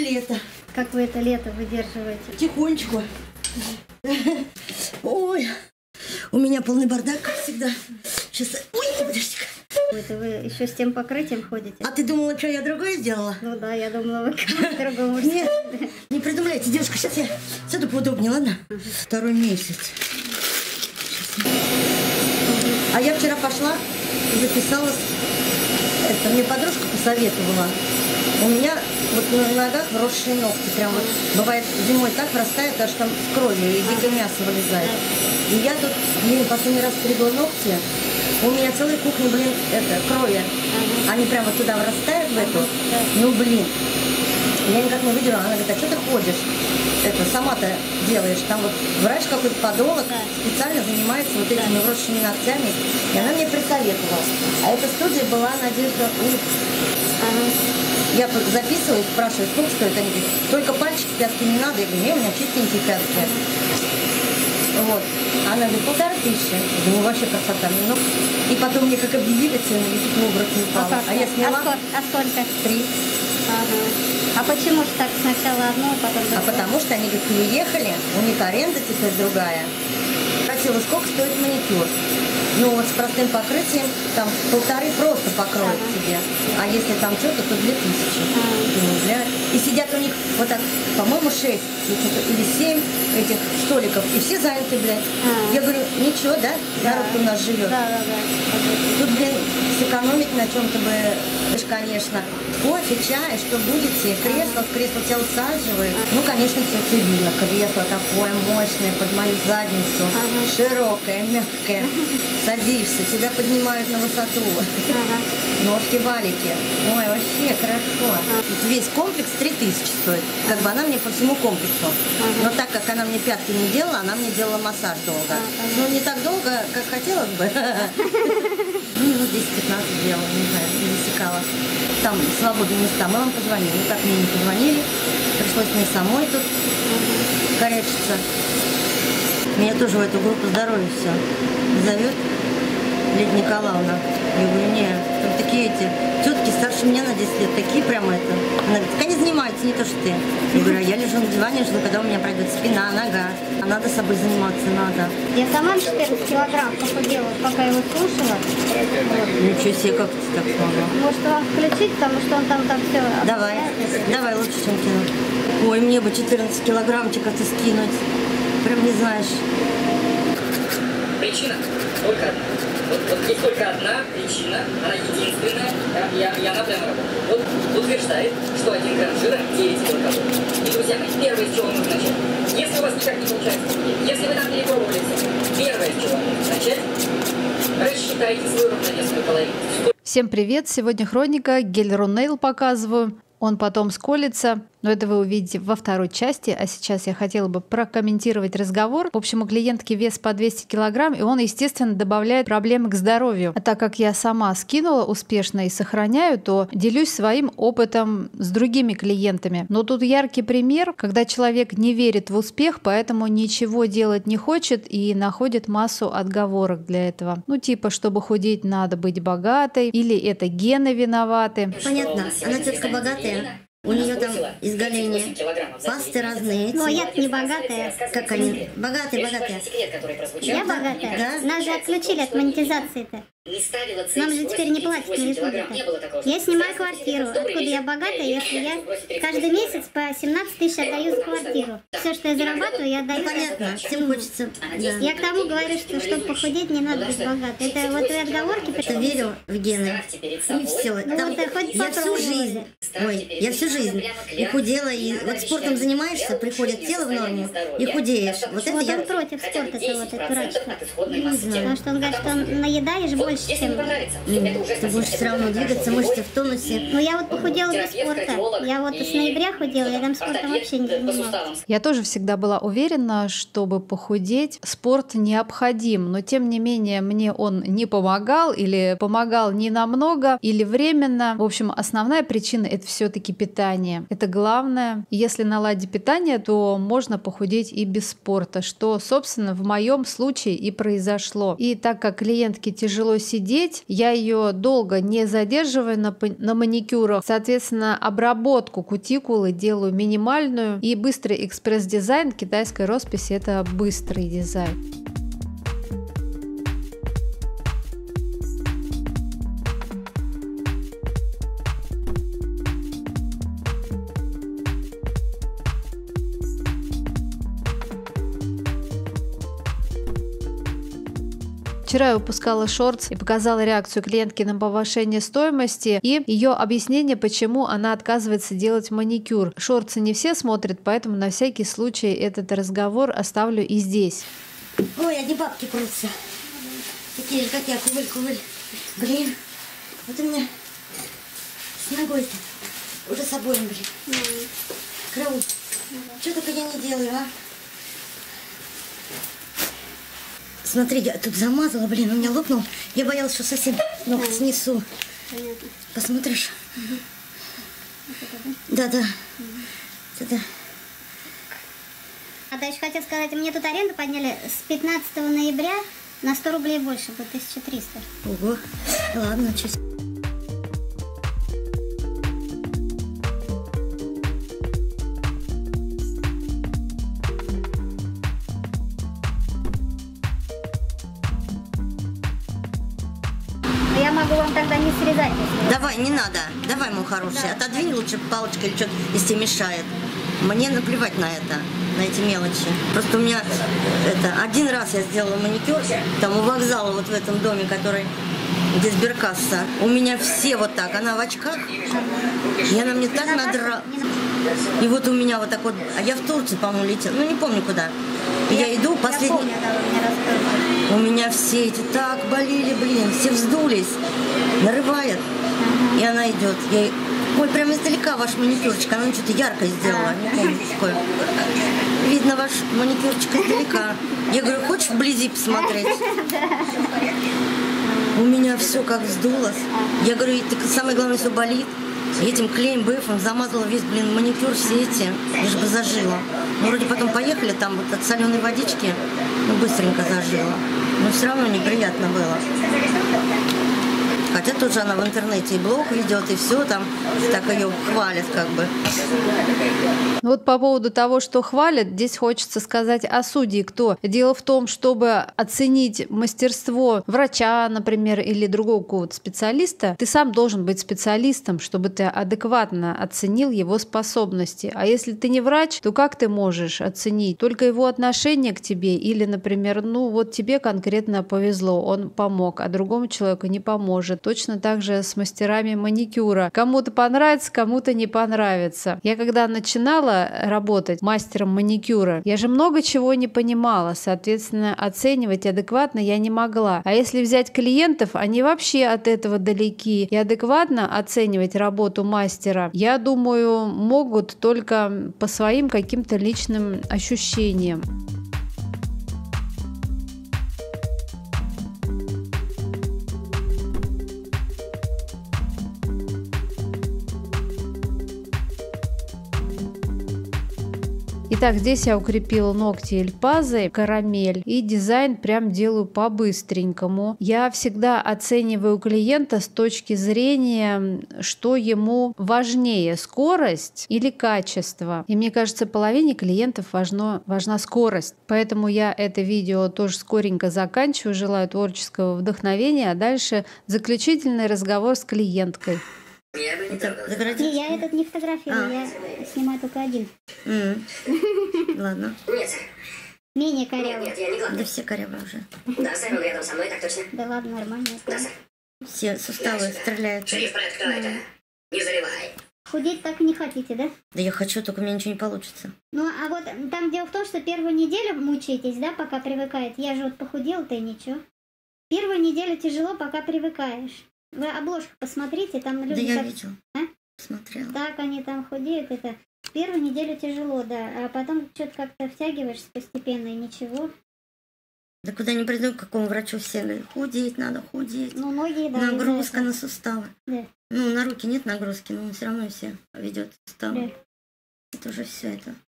лето. Как вы это лето выдерживаете? Тихонечку. Ой, у меня полный бардак, как всегда. Сейчас... Ой, подожди-ка. Это вы еще с тем покрытием ходите? А ты думала, что я другое сделала? Ну да, я думала, вы по-другому. Нет, не придумляйте, девушка, сейчас я сяду поудобнее, ладно? Второй месяц. А я вчера пошла и записалась. Это мне подружка посоветовала. У меня вот на ногах вросшие ногти. Прям вот бывает зимой так врастает, аж там с кровью и дикое мясо вылезает. И я тут, последний раз стригла ногти. У меня целая кухня, крови. Они прям вот туда врастают в эту. Ну, блин. Я никак не выдержала. Она говорит, а что ты ходишь? Это сама-то делаешь. Там вот врач какой-то подолог специально занимается вот этими вросшими ногтями. И она мне присоветовала. А эта студия была Надежда Я записываю, спрашиваю, сколько стоит. Они говорят, только пальчики, пятки не надо. Я говорю, не, у меня чистенькие пятки. Вот. Она говорит, 1500. Думаю, вообще красота. Ну, и потом мне как объявили цену, и тут в обморок не упала. А я сняла. А сколько? 3. Ага. А почему же так сначала одно, потом другое? А потому что они, говорят, переехали, у них аренда теперь другая. Спросила, сколько стоит маникюр. Ну вот с простым покрытием там 1,5 просто покроют тебе. А если там что-то, то 2000. Думаю, бля. И сидят у них вот так, по-моему, 6 или 7 этих столиков. И все заняты, блядь. Я говорю, ничего, да? Народ у нас живет. Да. Тут, блин, сэкономить на чем-то бы, конечно. Кофе, чай, что будете, в кресло тебя усаживают. Ну, конечно, все цивильно. Кресло такое мощное под мою задницу. Широкое, мягкое. Садишься, тебя поднимают на высоту. Ножки, валики. Ой, вообще хорошо. Весь комплекс 3000 стоит. Как бы она мне по всему комплексу. Но так как она мне пятки не делала, она мне делала массаж долго. Ну, не так долго, как хотелось бы. Минут 10-15 делала, не знаю, не засекала. Там свободные места. Мы вам позвонили. Так мне не позвонили. Пришлось мне самой тут корячиться. Меня тоже в эту группу здоровья все зовет. Лидия Николаевна. Я говорю, нет, там такие эти тетки старше меня на 10 лет, такие прямо это. Она говорит, так они занимаются, не то что ты. Я говорю, а я лежу на диване, жду, когда у меня пройдет спина, нога. А надо собой заниматься, надо. Я сама 14 килограмм похудела, пока его слушала. Вот. Ничего себе, как ты так смогла? Может, вам включить, потому что он там все... Давай, лучше, чем кину. Ой, мне бы 14 килограммчиков-то скинуть. Прям не знаешь. Причина только одна. Вот есть только одна причина, она единственная, и она прямо работает. Вот утверждает, что 1 грамм жира 9 килокалорий. И, друзья мои, первое, с чего нужно начать. Если у вас никак не получается, если вы там перепробовали все, первое, с чего нужно начать, рассчитайте свою равновесную половину. Всем привет! Сегодня хроника, гель Ронейл показываю. Он потом сколится, но это вы увидите во второй части. А сейчас я хотела бы прокомментировать разговор. В общем, у клиентки вес по 200 килограмм, и он, естественно, добавляет проблемы к здоровью. А так как я сама скинула успешно и сохраняю, то делюсь своим опытом с другими клиентами. Но тут яркий пример, когда человек не верит в успех, поэтому ничего делать не хочет и находит массу отговорок для этого. Ну, типа, чтобы худеть, надо быть богатой, или это гены виноваты. Понятно, она тетка богатая. У нее там изгаление, пасты разные. Ну, я не богатая. Как они? Богатые. Я богатая? Да? Нас же отключили от монетизации-то. Нам же теперь не платят на ютубе-то. Я снимаю квартиру. Откуда я богатая, если я каждый месяц по 17 тысяч отдаю за квартиру? Все, что я зарабатываю, я отдаю. Понятно, всем хочется. Я к тому говорю, что чтобы похудеть, не надо быть богатой. Это вот вы отговорки. Я верю в гены. И все. Ну, Там, вот, хоть я всю жизнь. Я всю жизнь и худела, и вот спортом занимаешься, приходит тело в норму, и худеешь. Вот это вот я... он против спорта, это вот это дурачество. Не знаю. Потому что он говорит, что наедаешь больше, чем... Ты будешь все равно двигаться, мышцы в тонусе. Ну я вот похудела без спорта. Я вот с ноября худела, я там спортом вообще не занималась. Я тоже всегда была уверена, чтобы похудеть, спорт необходим, но тем не менее мне он не помогал или помогал не намного, или временно. В общем, основная причина — это все-таки питание. Это главное. Если наладить питание, то можно похудеть и без спорта, что, собственно, в моем случае и произошло. И так как клиентке тяжело тяжело сидеть, я ее долго не задерживаю на маникюрах. Соответственно, обработку кутикулы делаю минимальную. И быстрый экспресс-дизайн китайской росписи — это быстрый дизайн. Вчера я выпускала шортс и показала реакцию клиентки на повышение стоимости и ее объяснение, почему она отказывается делать маникюр. Шортсы не все смотрят, поэтому на всякий случай этот разговор оставлю и здесь. Ой, одни бабки прутся. Такие же, как я, кувыль. Блин, вот у меня с ногой-то уже с обоим, блин. Караул. Что только я не делаю, а? Смотри, я тут замазала, блин, у меня лопнул. Я боялась, что совсем ноготь снесу. Понятно. Посмотришь? Да. А ты еще хотел сказать, мне тут аренду подняли с 15 ноября на 100 рублей больше, будет 1300. Ого, ладно, чуть. Я могу вам тогда не срезать, если... Давай, не надо. Давай, мой хороший. Отодвинь лучше палочкой или что-то, если тебе мешает. Мне наплевать на это, на эти мелочи. Просто у меня один раз я сделала маникюр, там у вокзала, вот в этом доме, который, где сберкасса. У меня все вот так. Она в очках, и она мне так надрала. И вот у меня вот так вот, а я в Турцию, по-моему, летела, ну не помню куда. И я иду, последний... Я помню, да, вы мне рассказывали. У меня все эти так болели, блин, все вздулись, нарывает. И она идет. Я ей, ой, прям издалека ваш маникюрчик, она что-то яркое сделала, не помню какое. Видно ваш маникюрчик издалека. Я говорю, хочешь вблизи посмотреть? У меня все как вздулось. Я говорю, так самое главное, все болит. И этим клеем БФом замазала весь, блин, маникюр, все эти, лишь бы зажила. Ну, вроде потом поехали, там вот от соленой водички, ну, быстренько зажила. Но все равно неприятно было. Хотя тут же она в интернете и блог ведет, и все там, так ее хвалят как бы. Вот по поводу того, что хвалят, здесь хочется сказать о судьи кто. Дело в том, чтобы оценить мастерство врача, например, или другого какого-то специалиста, ты сам должен быть специалистом, чтобы ты адекватно оценил его способности. А если ты не врач, то как ты можешь оценить только его отношение к тебе или, например, ну вот тебе конкретно повезло, он помог, а другому человеку не поможет. Точно так же с мастерами маникюра. Кому-то понравится, кому-то не понравится. Я когда начинала работать мастером маникюра, я же много чего не понимала, соответственно, оценивать адекватно я не могла. А если взять клиентов, они вообще от этого далеки. И адекватно оценивать работу мастера, я думаю, могут только по своим каким-то личным ощущениям. Итак, здесь я укрепила ногти эльпазой, карамель, и дизайн прям делаю по-быстренькому. Я всегда оцениваю клиента с точки зрения, что ему важнее, скорость или качество. И мне кажется, половине клиентов важна скорость. Поэтому я это видео тоже скоренько заканчиваю. Желаю творческого вдохновения, а дальше заключительный разговор с клиенткой. Я этот не фотографирую, я снимаю только один. Ладно. Менее корявый. Да все корявые уже. Да, Сэм рядом со мной, так точно. Да ладно, нормально. Да, Сэм. Все суставы стреляют. Шериф, кто это? Не заливай. Худеть так и не хотите, да? Да я хочу, только у меня ничего не получится. Ну, а вот там дело в том, что первую неделю мучаетесь, да, пока привыкает. Я же вот похудела-то и ничего. Первую неделю тяжело, пока привыкаешь. Вы обложку посмотрите, там люди... Да я как... видела. А? Смотрела. Так они там худеют, это... Первую неделю тяжело, да, а потом что-то как-то втягиваешься постепенно и ничего. Да куда ни приду, к какому врачу все говорят, худеть надо, худеть. Ну, ноги, да. Нагрузка на суставы. Да. Ну, на руки нет нагрузки, но все равно все ведет суставы. Да. Это уже все это.